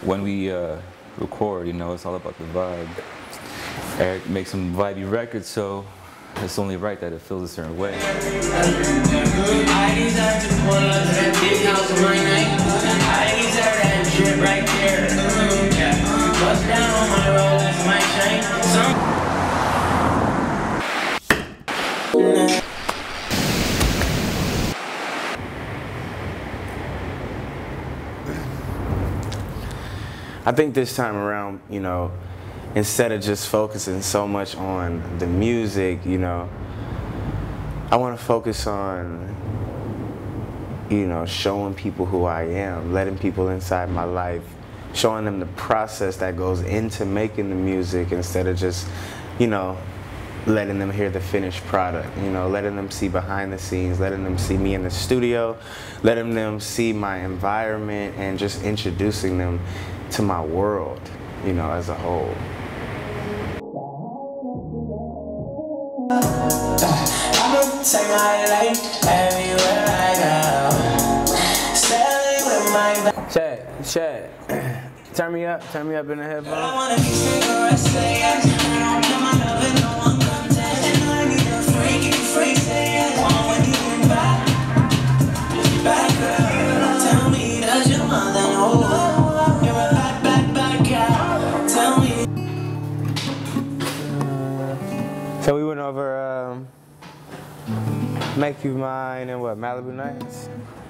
when we record, you know, it's all about the vibe. Eric makes some vibey records, so it's only right that it feels a certain way. I deserve to pull up to that big house of mine, I deserve that drip right there. Bust down on my roll, that's my chain. I think this time around, you know, instead of just focusing so much on the music, you know, I want to focus on, you know, showing people who I am, letting people inside my life, showing them the process that goes into making the music instead of just, you know, letting them hear the finished product, you know, letting them see behind the scenes, letting them see me in the studio, letting them see my environment, and just introducing them to my world, you know, as a whole. Take my life everywhere I go. Sailing with my Chad, turn me up in the headphones. I wanna be cigarettes, say yes. I don't put my love in no one content. And I need a freaky freak, say yes. One with you back girl. Tell me, does your mother know you're a back girl? Tell me. So we went over Make You Mine and what, Malibu Nights?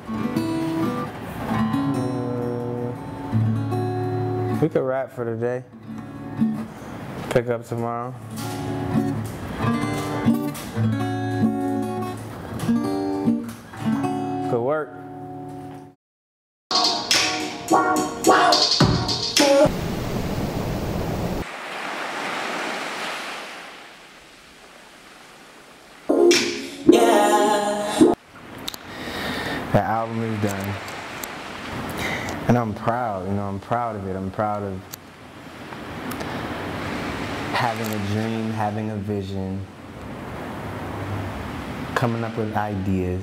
We could rap for today. Pick up tomorrow. Good work. The album is done, and I'm proud, you know, I'm proud of it. I'm proud of having a dream, having a vision, coming up with ideas,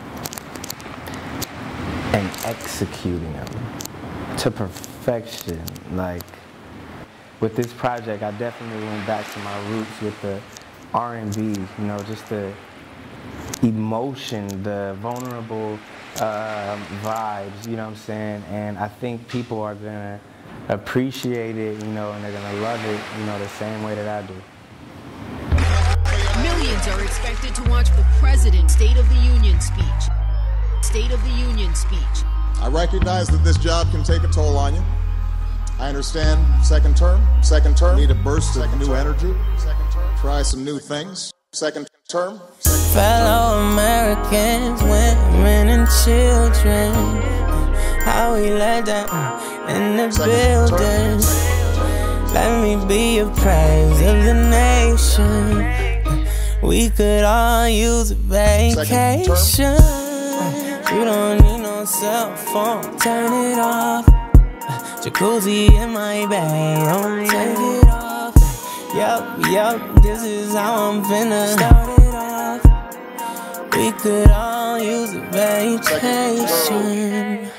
and executing them to perfection. Like, with this project, I definitely went back to my roots with the R&B, you know, just the emotion, the vulnerable vibes, you know what I'm saying? And I think people are gonna appreciate it, you know, and they're gonna love it, you know, the same way that I do. Millions are expected to watch the President's State of the Union speech. State of the Union speech. I recognize that this job can take a toll on you. I understand second term, need a burst of new energy, try some new things. Second term. Fellow Americans, women and children, how we let them in the building. Let me be a praise of the nation. We could all use a vacation. You don't need no cell phone, turn it off. Jacuzzi in my bag, don't take it off. Yup, this is how I'm finna start it off. We could all use a vacation.